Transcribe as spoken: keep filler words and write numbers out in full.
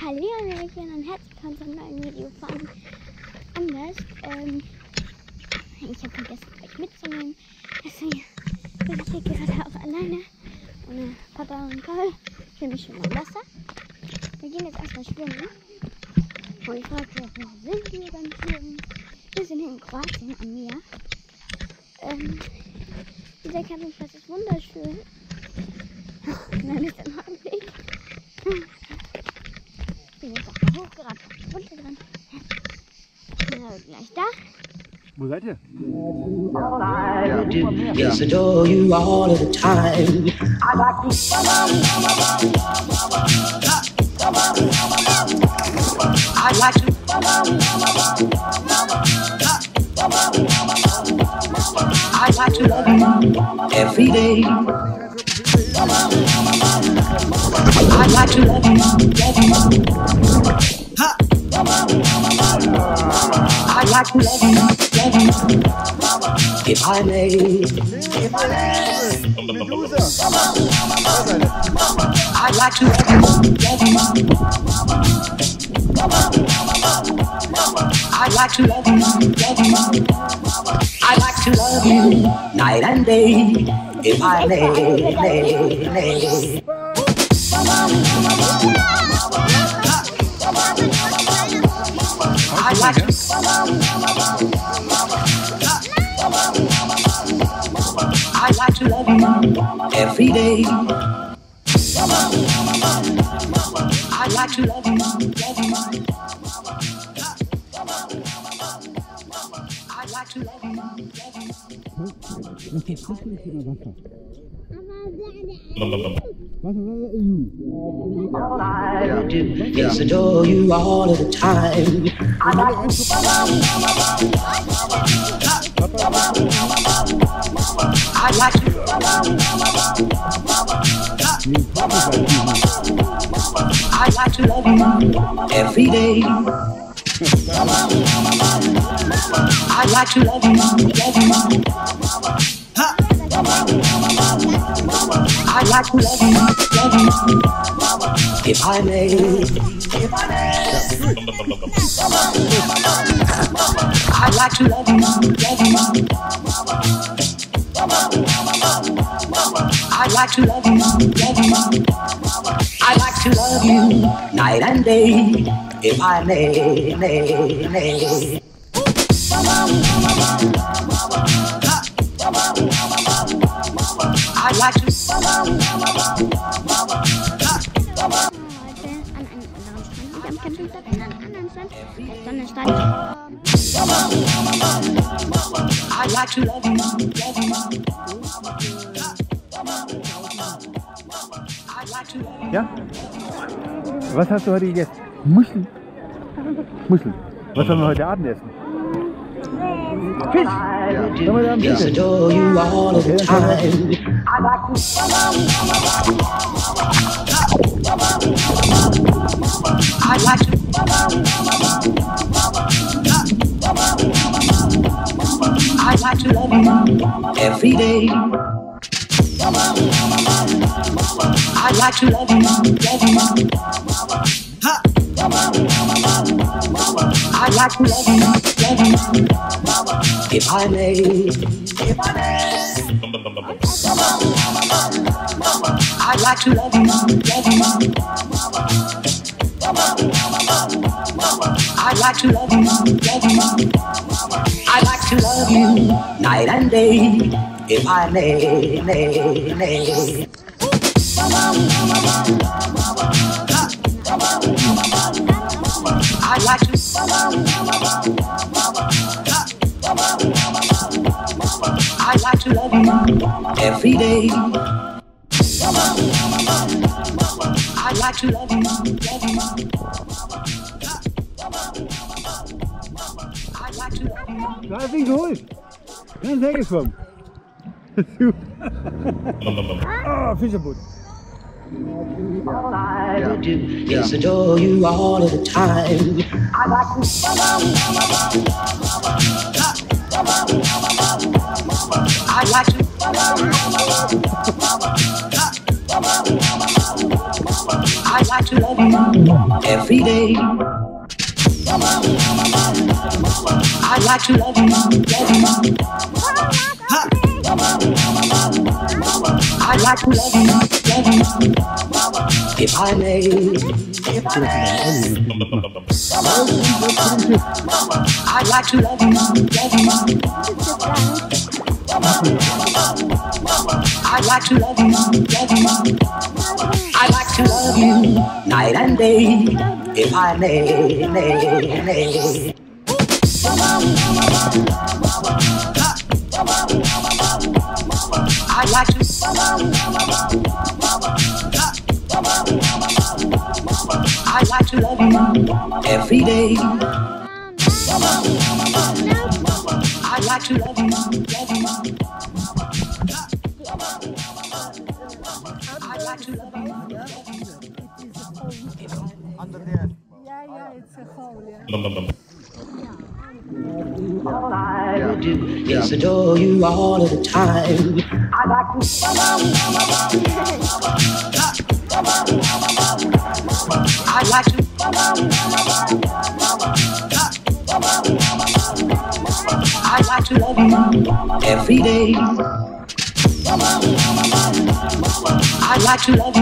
Hallihallöchen und herzlich willkommen zu einem neuen Video von Anders. Ähm, ich habe vergessen, euch mitzunehmen. Deswegen bin ich hier gerade auch alleine. Ohne Papa und Paul. Ich fühle mich schon im Wasser. Wir gehen jetzt erstmal schwimmen. Und ich frage mich, wo sind wir beim Schwimmen? Wir sind hier in Kroatien am Meer. Ähm, dieser Campingplatz ist wunderschön. Dann ist der noch ein Blick. Ich bin jetzt auch hochgerannt, runtergerannt. Dann sind wir gleich da. Wo seid ihr? Yes, adore you all of the time. I like to I like to I like to love you every day. I like to love you, love you. I like to love you, love you. If I may, if I may. I like to love you, love you. I like to love you, love you. I like to love you night and day. If I may, may, may. I like to I like to love you every day. I like to love you, love you. I like to love you, love you. Okay, guck mal hier Wasser. All I do is adore you all of the time. I like to I like to I like to love you every day. I like to love you, love you. I like to love you, love you. If I may, if I may. I like to love you, love you. I like to love you, love you. I like to love you night and day. If I may, may, may. I like to Heute an einem anderen Strand, nicht am Campingplatz, sondern an einem anderen Strand. Der Sonne stand. I like to love you, love you. I like to love you. Ja? Was hast du heute gegessen? Muscheln. Muscheln. Was sollen wir heute Abend essen? Fisch! Ja. Sollen wir da ein Yes, bisschen? adore you all of the Okay, time. I like to I like to I like to love you every day. I like to love you, love you. I like to love you, love you. If I may, if I may. I like to love you, love you. I like to love you, love you. I like to love you night and day. If I may, may, may. I like to I like to love you every day. I like to love you, love you. I like to love you. Da ist ihn geholt. Ganz hergeschwommen. Oh, Fischerboot. All I do is adore you all of the time. I like to I like to I'd like to love you every day. I'd like to love you, love you. Ha. I'd like to love you, love you, if I may. I'd like to love you, love you. I'd like to love you, love you. I'd like to love you night and day, if I may, may, may. I'd like to. I'd like to love you every day. I'd like to love you, love you. I'd like to love you. Under there. Yeah, yeah, it's a hole, yeah. All I would do is adore you all of the time. I'd like to. I'd like to. I'd like to love you every day. I'd like to love you.